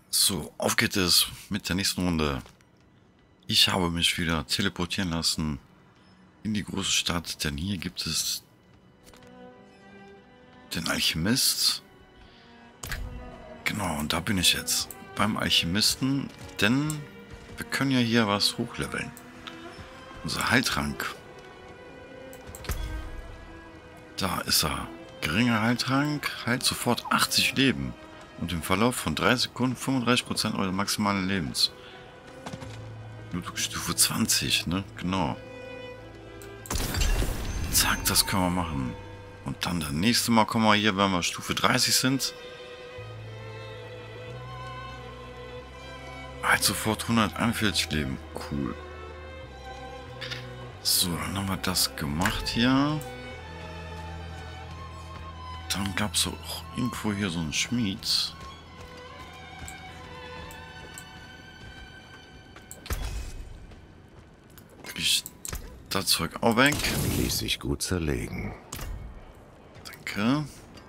So, auf geht es mit der nächsten Runde. Ich habe mich wieder teleportieren lassen in die große Stadt, denn hier gibt es den Alchemist. Genau, und da bin ich jetzt beim Alchemisten, denn wir können ja hier was hochleveln. Unser Heiltrank. Da ist er. Geringer Heiltrank, heilt sofort 80 Leben und im Verlauf von 3 Sekunden 35% eures maximalen Lebens. Stufe 20, ne? Genau. Zack, das können wir machen. Und dann das nächste Mal kommen wir hier, wenn wir Stufe 30 sind. Halt sofort 141 Leben. Cool. So, dann haben wir das gemacht hier. Dann gab es auch irgendwo hier so einen Schmied. Krieg ich das Zeug auch weg. Ließ sich gut zerlegen. Danke.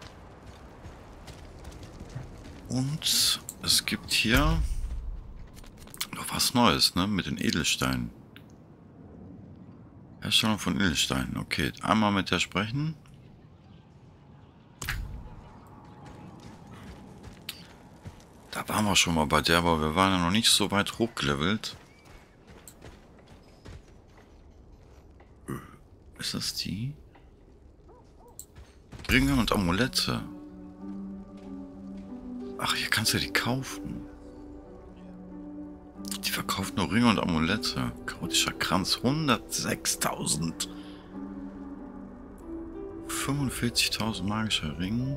Und es gibt hier noch was Neues, ne? Mit den Edelsteinen. Herstellung von Edelsteinen. Okay, einmal mit der sprechen. Da waren wir schon mal bei der, aber wir waren ja noch nicht so weit hochgelevelt. Ist das die? Ringe und Amulette. Ach, hier kannst du die kaufen. Die verkauft nur Ringe und Amulette. Chaotischer Kranz. 106.000. 45.000 magischer Ring.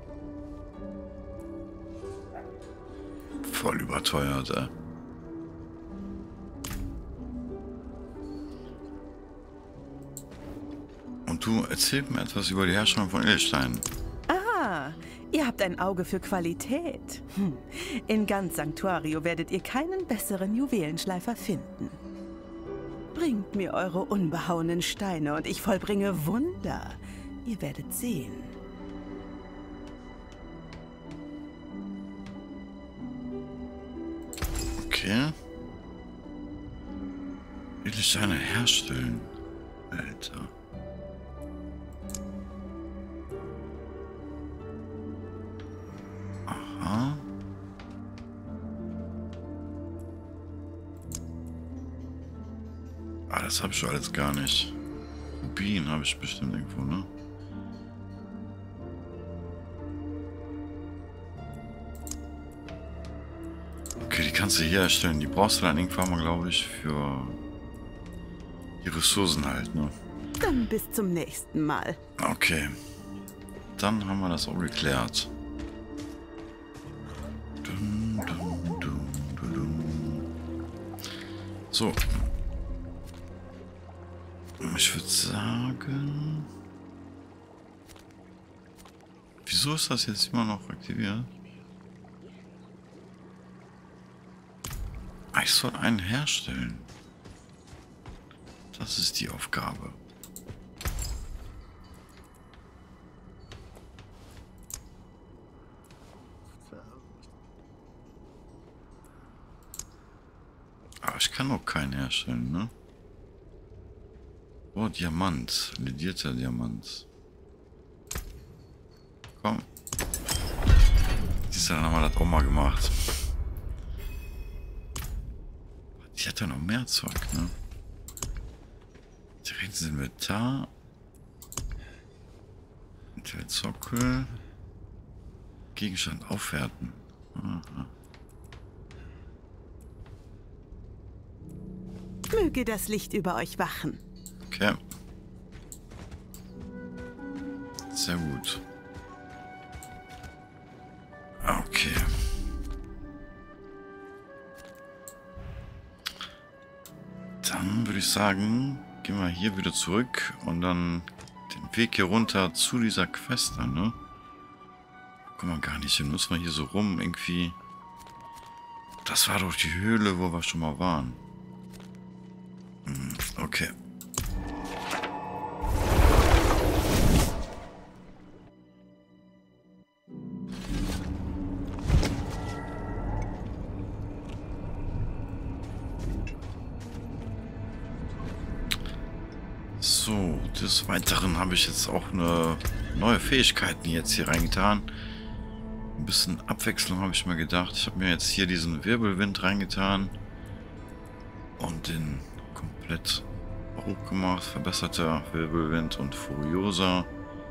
Voll überteuert, ey. Und du erzählst mir etwas über die Herstellung von Edelsteinen. Ah, ihr habt ein Auge für Qualität. In ganz Sanctuario werdet ihr keinen besseren Juwelenschleifer finden. Bringt mir eure unbehauenen Steine und ich vollbringe Wunder. Ihr werdet sehen. Okay. Edelsteine herstellen. Alter. Aha. Ah, das habe ich schon alles gar nicht. Rubin habe ich bestimmt irgendwo, ne? Okay, die kannst du hier erstellen. Die brauchst du dann irgendwann mal, glaube ich, für die Ressourcen halt, ne? Dann bis zum nächsten Mal. Okay. Dann haben wir das auch geklärt. Dun, dun, dun, dun, dun. So. Ich würde sagen... Wieso ist das jetzt immer noch aktiviert? Ich soll einen herstellen. Das ist die Aufgabe. Aber ich kann auch keinen herstellen, ne? Oh, Diamant. Ledierter Diamant. Komm. Siehst du, dann haben wir das auch mal gemacht. Die hat ja noch mehr Zeug, ne? Direkt ins Inventar. Der Sockel. Gegenstand aufwerten. Aha. Möge das Licht über euch wachen. Okay. Sehr gut. Okay. Dann würde ich sagen, gehen wir hier wieder zurück und dann den Weg hier runter zu dieser Quest an, ne? Kommen wir gar nicht hin. Müssen wir hier so rum irgendwie... Das war doch die Höhle, wo wir schon mal waren. Okay. So, des Weiteren habe ich jetzt auch eine neue Fähigkeiten jetzt hier reingetan. Ein bisschen Abwechslung habe ich mir gedacht. Ich habe mir jetzt hier diesen Wirbelwind reingetan und den komplett hochgemacht. Verbesserter Wirbelwind und Furiosa.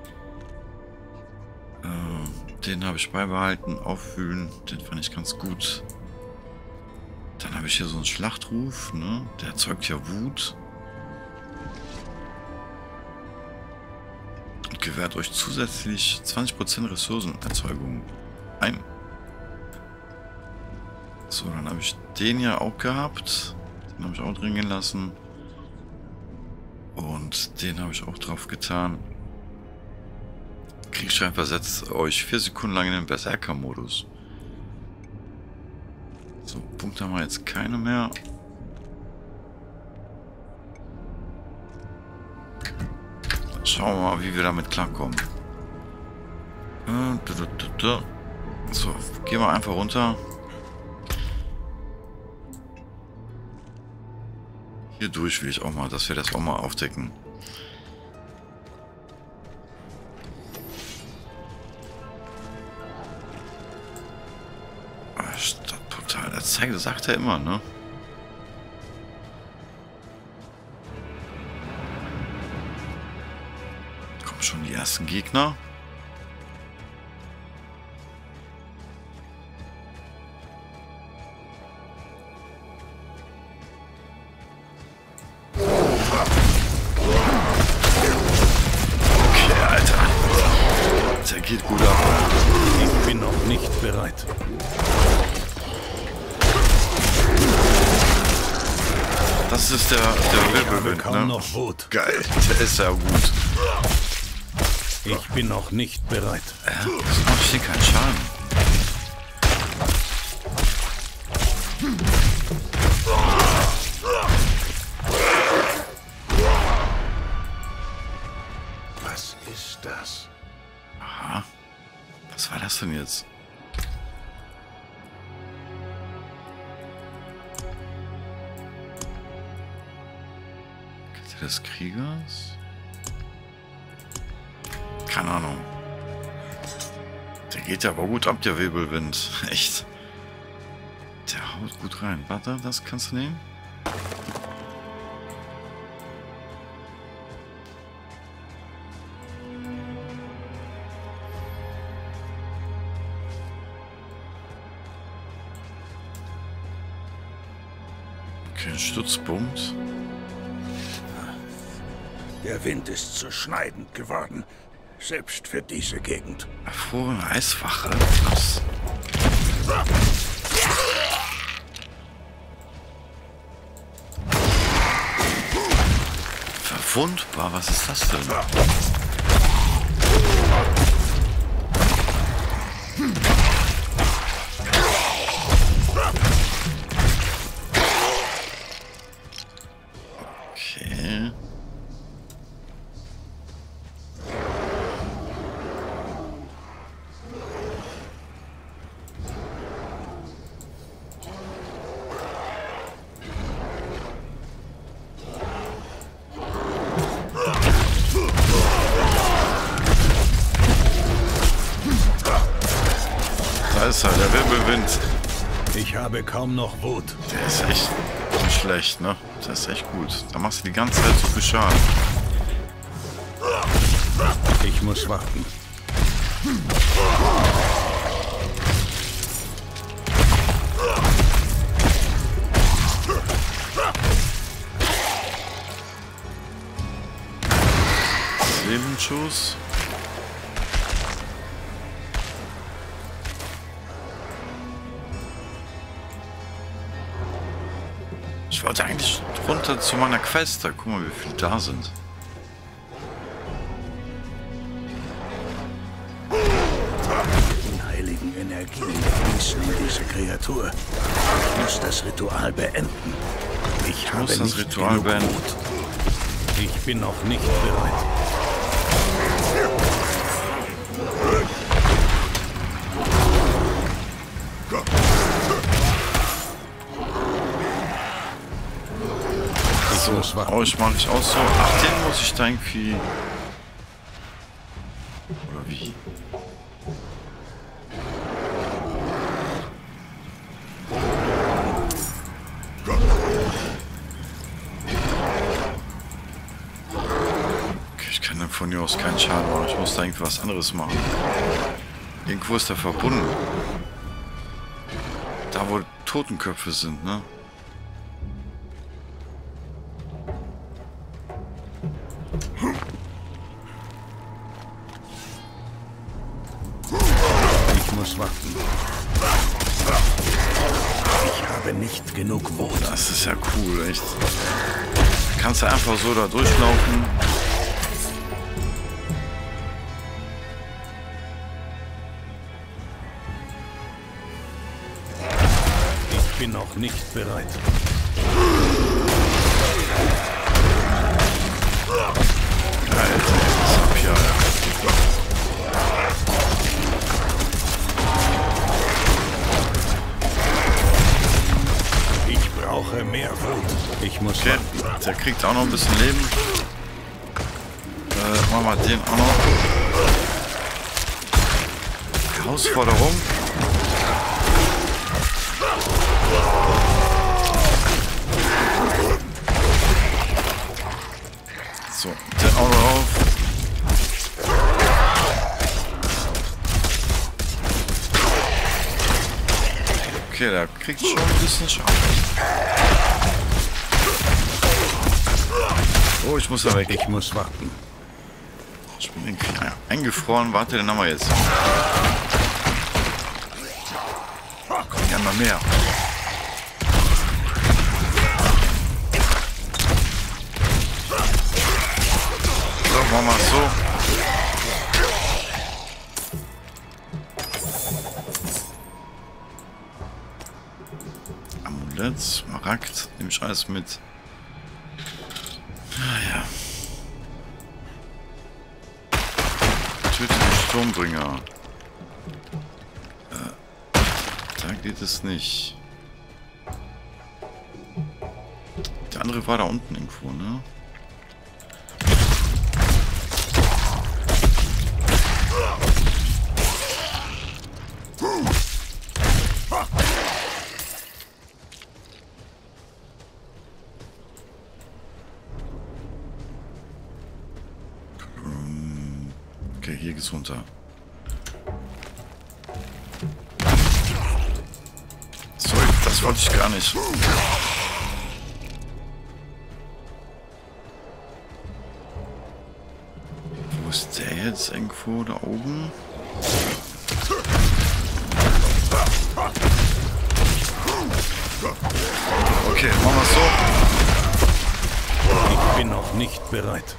Den habe ich beibehalten. Auffühlen, den fand ich ganz gut. Dann habe ich hier so einen Schlachtruf, ne? Der erzeugt ja Wut. Und gewährt euch zusätzlich 20% Ressourcenerzeugung ein. So, dann habe ich den ja auch gehabt. Den habe ich auch drin gelassen. Und den habe ich auch drauf getan. Kriegsschrein versetzt euch 4 Sekunden lang in den Berserker-Modus. So, Punkte haben wir jetzt keine mehr. Dann schauen wir mal, wie wir damit klarkommen. So, gehen wir einfach runter. Hier durch will ich auch mal, dass wir das auch mal aufdecken. Stadtportal, das sagt er immer, ne? Kommen schon die ersten Gegner. Geht gut ab. Ich bin noch nicht bereit. Das ist der Wirbelwind, ne? Noch Wut. Geil, der ist ja gut. Ich bin noch nicht bereit. Das macht hier keinen Schaden. Was ist das? Aha. Was war das denn jetzt? Kette des Kriegers? Keine Ahnung. Der geht ja aber gut ab, der Wirbelwind. Echt. Der haut gut rein. Warte, das kannst du nehmen? Okay, Stützpunkt. Der Wind ist zu schneidend geworden. Selbst für diese Gegend. Erfrorene Eiswache. Was? Verwundbar? Was ist das denn? Okay. Da ist er, der Wirbelwind. Ich habe kaum noch Wut. Der ist echt nicht schlecht, ne? Der ist echt gut. Da machst du die ganze Zeit so viel Schaden. Ich muss warten. Lebensschuss. Ich wollte eigentlich runter zu meiner Quest. Da guck mal, wie viele da sind. Unheiligen Energien fließen in diese Kreatur. Ich muss das Ritual beenden. Ich habe muss das nicht Ritual genug beenden. Wut. Ich bin noch nicht bereit. Ich muss warten. Euch mache ich auch so. Ach, den muss ich da irgendwie... Oder wie? Okay, ich kann dann von hier aus keinen Schaden machen. Ich muss da irgendwie was anderes machen. Irgendwo ist der verbunden. Da, wo Totenköpfe sind, ne? Ich muss warten. Ich habe nicht genug Wut. Das ist ja cool, echt. Da kannst du einfach so da durchlaufen. Ich bin noch nicht bereit. Alter, das hab ich ja. Ich brauche mehr Wut. Ich muss Okay, warten. der kriegt auch noch ein bisschen Leben. Machen wir den auch noch. Herausforderung. So, den auch noch auf. Okay, der kriegt schon ein bisschen Schaden. Oh, ich muss da weg. Ich muss warten. Ich bin irgendwie eingefroren. Warte, den haben wir jetzt. Komm, gerne mal mehr. So, machen wir es so. Amulett, Smaragd, nehme ich alles mit. Naja. Töte den Sturmbringer. Da geht es nicht. Der andere war da unten irgendwo, ne? Okay, hier geht's runter. Sorry, das wollte ich gar nicht. Wo ist der jetzt irgendwo da oben? Okay, machen wir es so. Ich bin noch nicht bereit.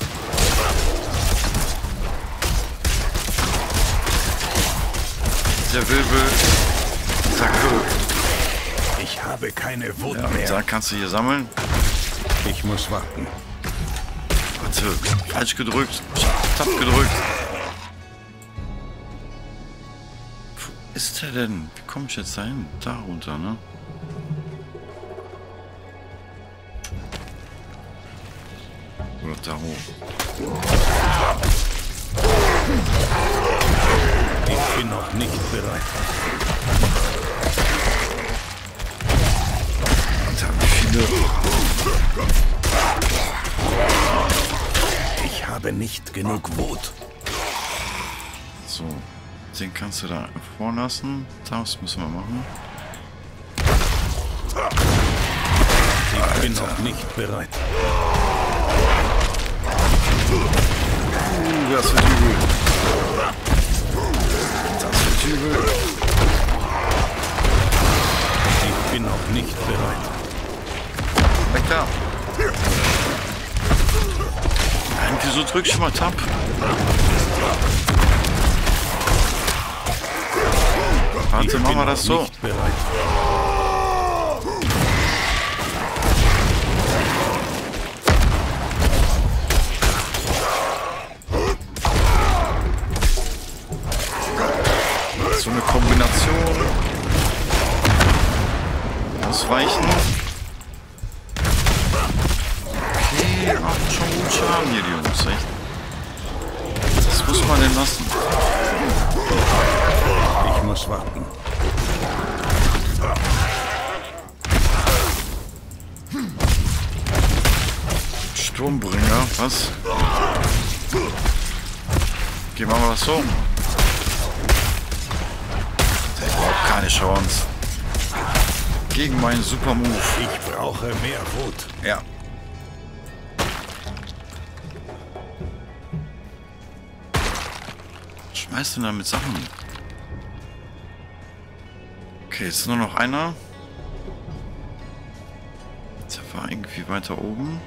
Der Wirbel. Zack, Ich habe keine Wut ja, mehr. da kannst du hier sammeln. Ich muss warten. Warte, falsch gedrückt. Tab gedrückt. Wo ist der denn? Wie komme ich jetzt dahin? Da runter, ne? Oder da hoch. Ich bin noch nicht bereit. Alter, wie viele. Ich habe nicht genug Wut. So, den kannst du da vorlassen. Das müssen wir machen. Ich bin noch nicht bereit. Das wird übel. Das wird übel. Ich bin noch nicht bereit. Weg da. Nein, wieso drück ich mal Tab? Warte, machen wir das so. Nicht bereit. So eine Kombination. Ausweichen. guten Schaden hier, die Jungs, echt. Das muss man denn lassen. Ich muss warten. Sturmbringer, was? Gehen wir mal was so. Der hat überhaupt keine Chance. Gegen meinen Super Move. Ich brauche mehr Wut. Ja. Was schmeißt du denn da mit Sachen? Okay, jetzt nur noch einer. Der war irgendwie weiter oben.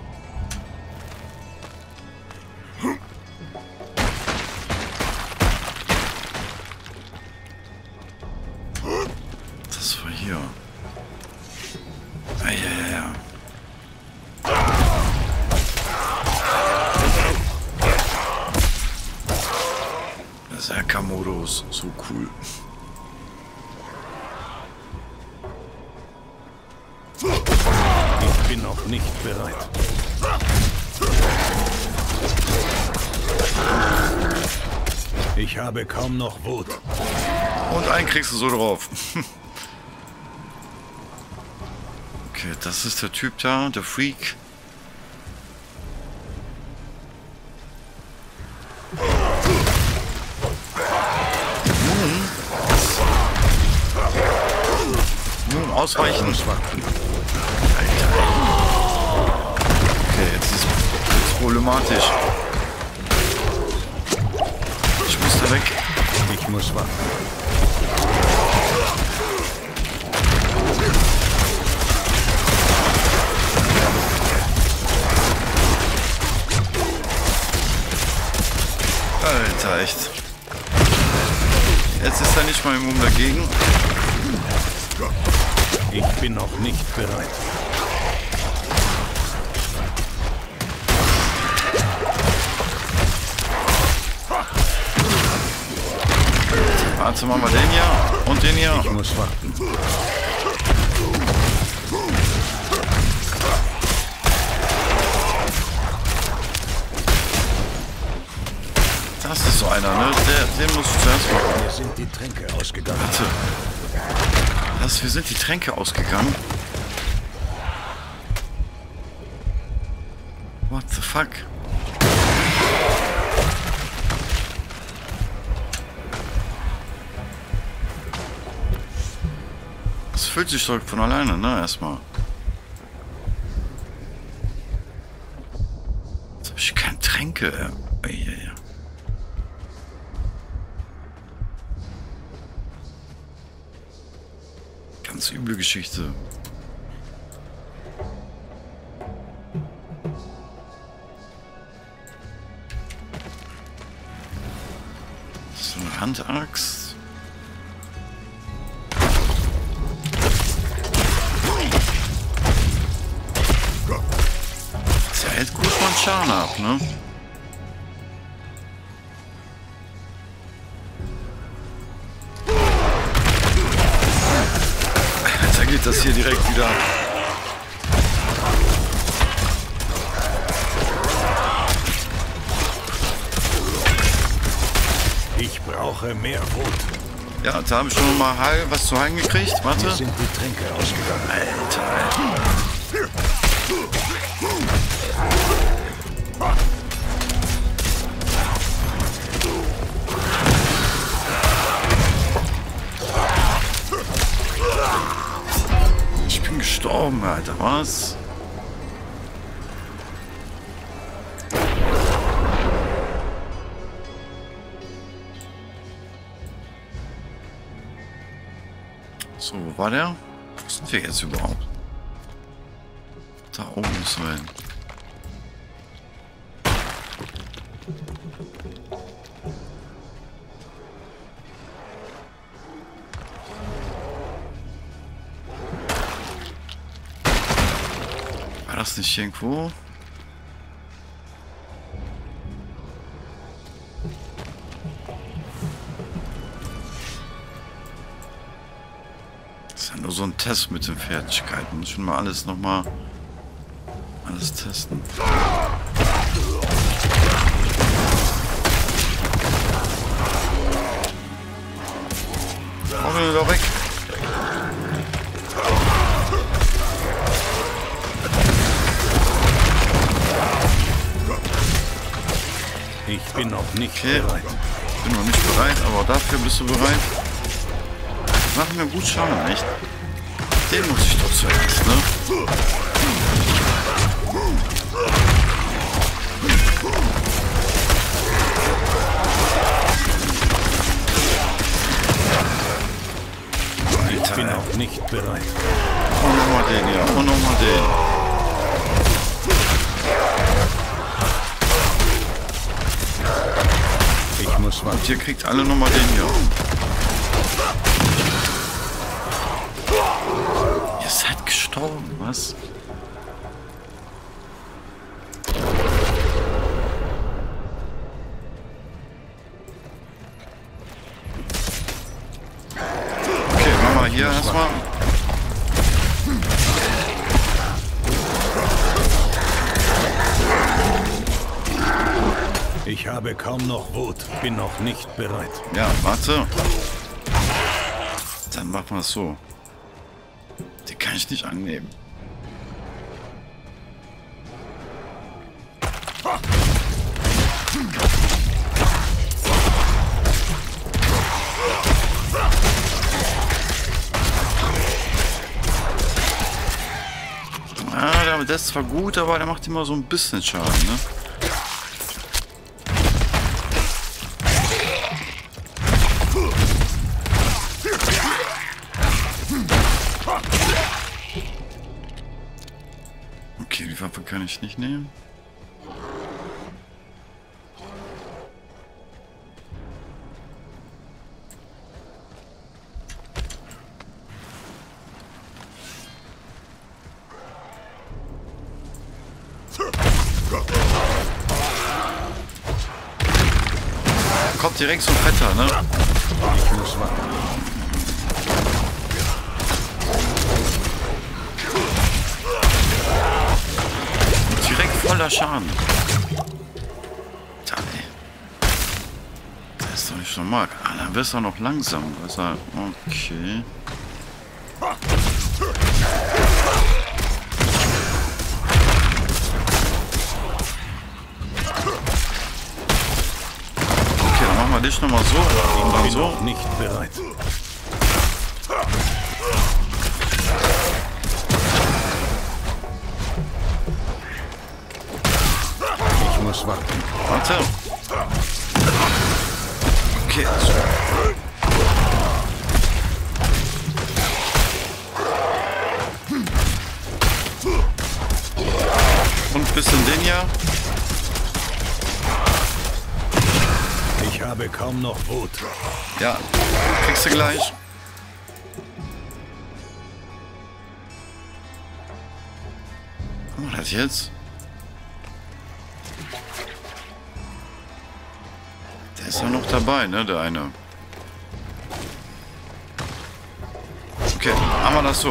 Das war hier. Ah, ja. Berserker-Modus, so cool. Ich bin noch nicht bereit. Ich habe kaum noch Wut. Und einen kriegst du so drauf. Okay, das ist der Typ da, der Freak. Nun ausweichen. Alter. Okay, jetzt ist es problematisch. Ich muss da weg. Ich muss warten. Alter, echt. Jetzt ist er nicht mal im dagegen. Ich bin noch nicht bereit. Warte mal den hier und den hier. Ich muss warten. Das ist so einer, ne? Den musst du zuerst machen. Mir sind die Tränke ausgegangen. Warte. Was? Wir sind die Tränke ausgegangen? What the fuck? Das füllt sich doch von alleine, ne? Erstmal. Jetzt habe ich keine Tränke. Ja. Ganz üble Geschichte. So eine Handaxt. Der hält gut von Schaden ab, ne? Geht das hier direkt wieder. Ich brauche mehr Wut. Ja, da habe ich schon mal was zu Heim gekriegt. Warte. Mir sind die Tränke ausgegangen. Alter. Ich bin gestorben, Alter. Was? So, wo war der? Wo sind wir jetzt überhaupt? Da oben müssen wir hin. War das nicht irgendwo? Das ist ja nur so ein Test mit den Fertigkeiten. Muss schon mal alles nochmal alles testen. Hau den da weg. Ich bin noch nicht Okay. bereit. Ich bin noch nicht bereit, aber dafür bist du bereit. Mach mir gut Schaden, echt. Den muss ich doch zuerst, ne? Ich bin noch nicht bereit. Und nochmal den, ja. Und nochmal den. Ich muss Und warten. ihr kriegt alle nochmal den hier. Ihr seid gestorben, was? Okay, machen wir hier erstmal. Ich habe kaum noch Wut. Bin noch nicht bereit. Ja, warte. Dann machen wir es so. Die kann ich nicht annehmen. Ah, der ist zwar gut, aber der macht immer so ein bisschen Schaden, ne? Okay, die Waffe kann ich nicht nehmen. Kommt direkt so ein Fetter, ne? Ich muss warten. Direkt voller Schaden. Da, ey. Das ist doch nicht normal. Ah, dann wirst du noch langsam. Okay. Okay, dann machen wir dich nochmal so. Und dann Bin so. noch nicht bereit. Ich muss warten. Warte. Okay. So. Und bisschen den hier. Ich habe kaum noch Wut. Ja, kriegst du gleich. Was war das jetzt? Der ist ja noch dabei, ne, der eine. Okay, machen wir das so.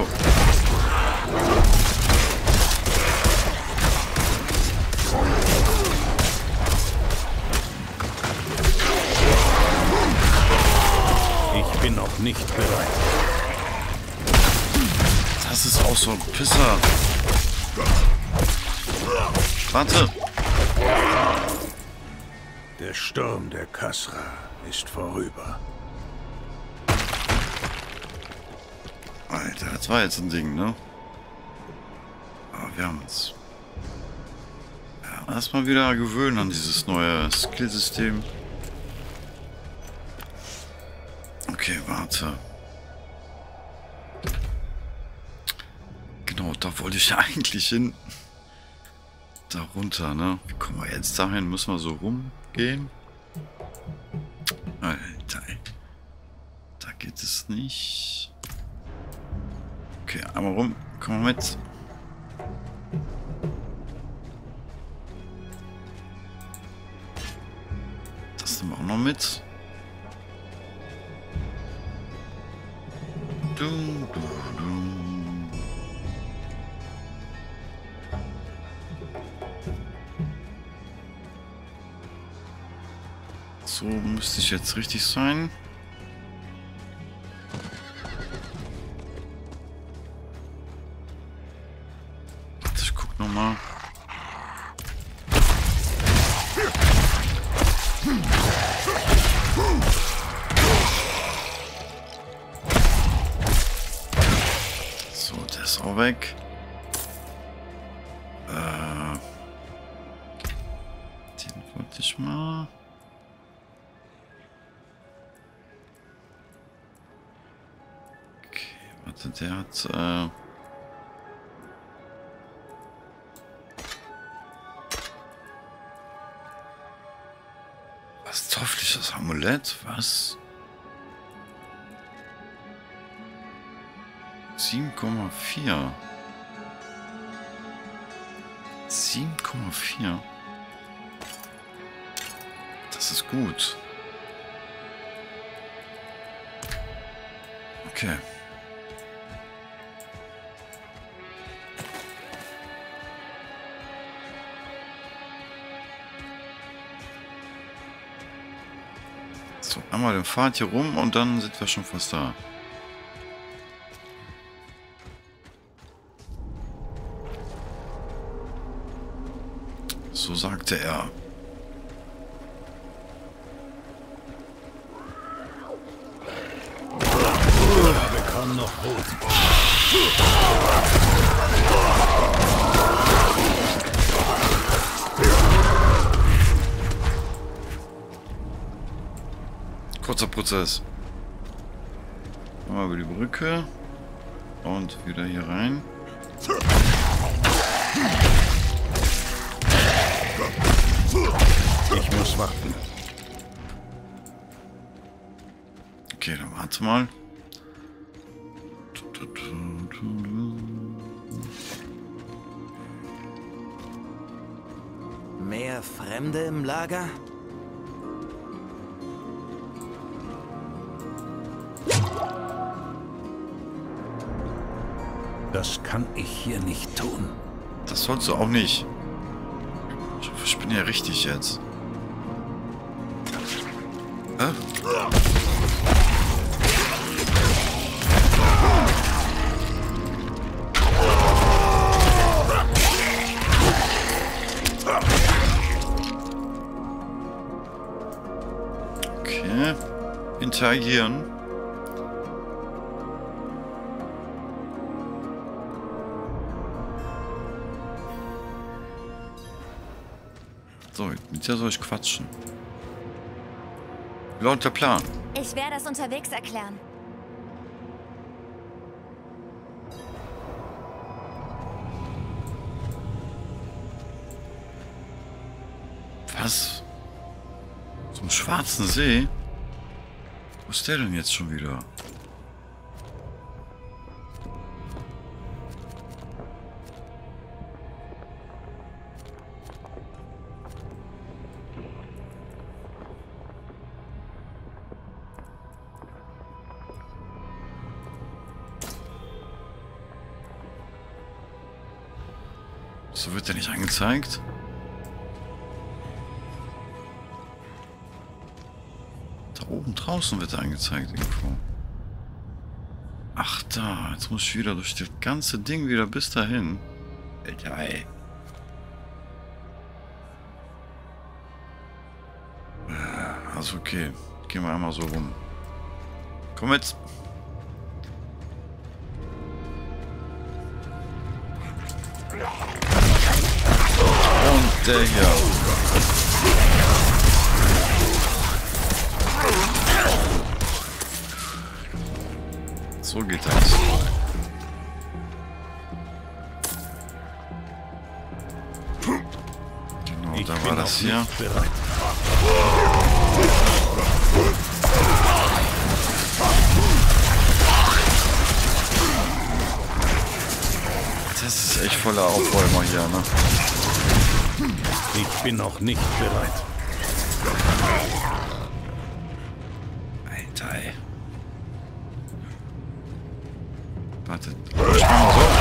Ich bin noch nicht bereit. Das ist auch so ein Pisser. Warte. Der Sturm der Kasra ist vorüber. Alter, das war jetzt ein Ding, ne? Aber wir haben uns erstmal wieder gewöhnen an dieses neue Skillsystem. Okay, warte. Genau, da wollte ich eigentlich hin. Da runter, ne? Wie kommen wir jetzt dahin? Müssen wir so rumgehen? Alter, da geht es nicht. Okay, einmal rum. Komm mal mit. Das nehmen wir auch noch mit. Du, du, du. So müsste ich jetzt richtig sein. Warte, ich guck nochmal. So, der ist auch weg. Den wollte ich mal. Okay, warte, der hat was teuflisches Amulett? Was? 7,4. 7,4. Das ist gut. Okay. So, einmal den Pfad hier rum und dann sind wir schon fast da. So sagte er. Wir kommen noch gut. Kurzer Prozess. Mal über die Brücke und wieder hier rein. Ich muss warten. Okay, dann warte mal. Mehr Fremde im Lager? Das kann ich hier nicht tun. Das sollst du auch nicht. Ich hoffe, ich bin ja richtig jetzt. Okay. Interagieren. So, mit der soll ich quatschen. Wie lautet der Plan? Ich werde es unterwegs erklären. Was? Zum Schwarzen See? Wo ist der denn jetzt schon wieder? So wird der nicht angezeigt. Da oben draußen wird er angezeigt irgendwo. Ach da, jetzt muss ich wieder durch das ganze Ding wieder bis dahin. Alter, ey. Also okay, gehen wir einmal so rum. Komm mit. Und der hier. So geht das. Genau, da war das hier. Das ist echt voller Aufräumer hier, ne? Ich bin noch nicht bereit. Alter, ey. Wartet. Ich mach mal so.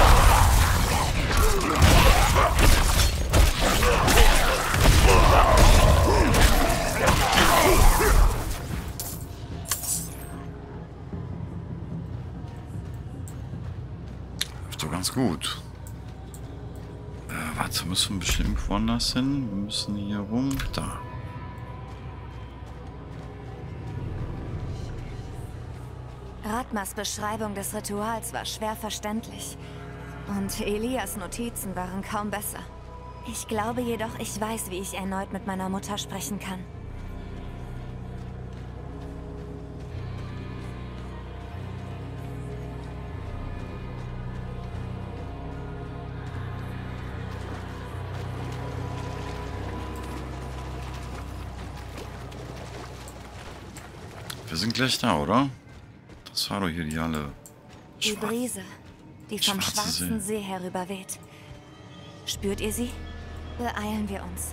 doch ganz gut. Warte, müssen wir bestimmt woanders hin? Wir müssen hier rum. Da. Ratmas Beschreibung des Rituals war schwer verständlich. Und Elias Notizen waren kaum besser. Ich glaube jedoch, ich weiß, wie ich erneut mit meiner Mutter sprechen kann. Wir sind gleich da, oder? Das war doch hier die alle... Die Brise, die vom Schwarzen See herüberweht. Spürt ihr sie? Beeilen wir uns.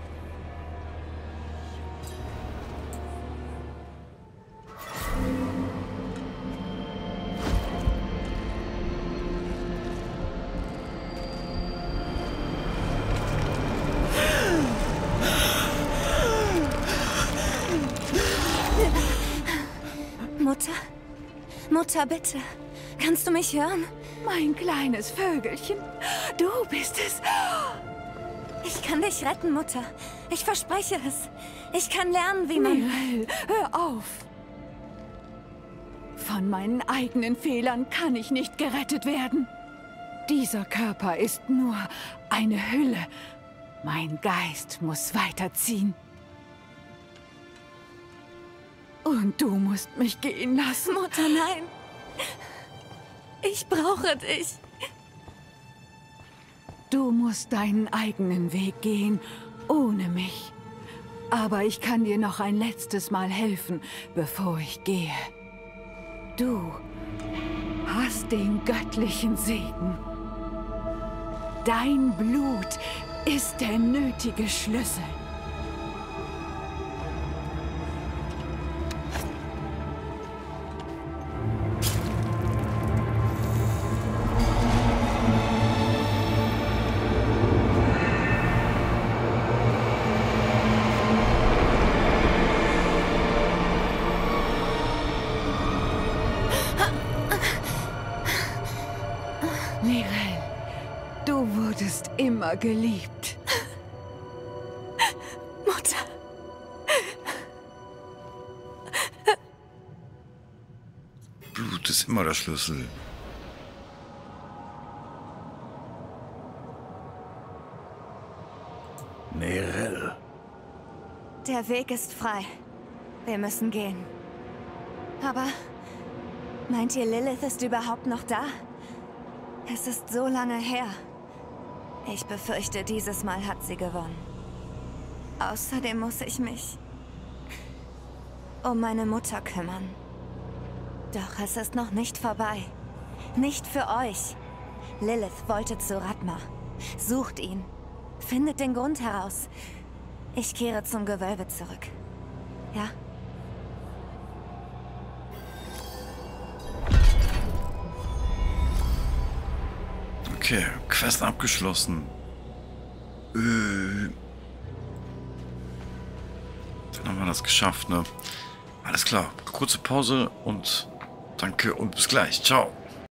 Mutter? Mutter, bitte. Kannst du mich hören? Mein kleines Vögelchen, du bist es. Ich kann dich retten, Mutter. Ich verspreche es. Ich kann lernen, wie man... Mirel, hör auf. Von meinen eigenen Fehlern kann ich nicht gerettet werden. Dieser Körper ist nur eine Hülle. Mein Geist muss weiterziehen. Und du musst mich gehen lassen. Mutter, nein. Ich brauche dich. Du musst deinen eigenen Weg gehen, ohne mich. Aber ich kann dir noch ein letztes Mal helfen, bevor ich gehe. Du hast den göttlichen Segen. Dein Blut ist der nötige Schlüssel. Mirel, du wurdest immer geliebt. Mutter. Blut ist immer der Schlüssel. Mirel. Der Weg ist frei. Wir müssen gehen. Aber meint ihr, Lilith ist überhaupt noch da? Es ist so lange her. Ich befürchte, dieses Mal hat sie gewonnen. Außerdem muss ich mich um meine Mutter kümmern. Doch es ist noch nicht vorbei. Nicht für euch. Lilith wollte zu Ratma. Sucht ihn. Findet den Grund heraus. Ich kehre zum Gewölbe zurück. Ja? Okay, Quest abgeschlossen. Dann haben wir das geschafft, ne? Alles klar. Kurze Pause und danke und bis gleich. Ciao.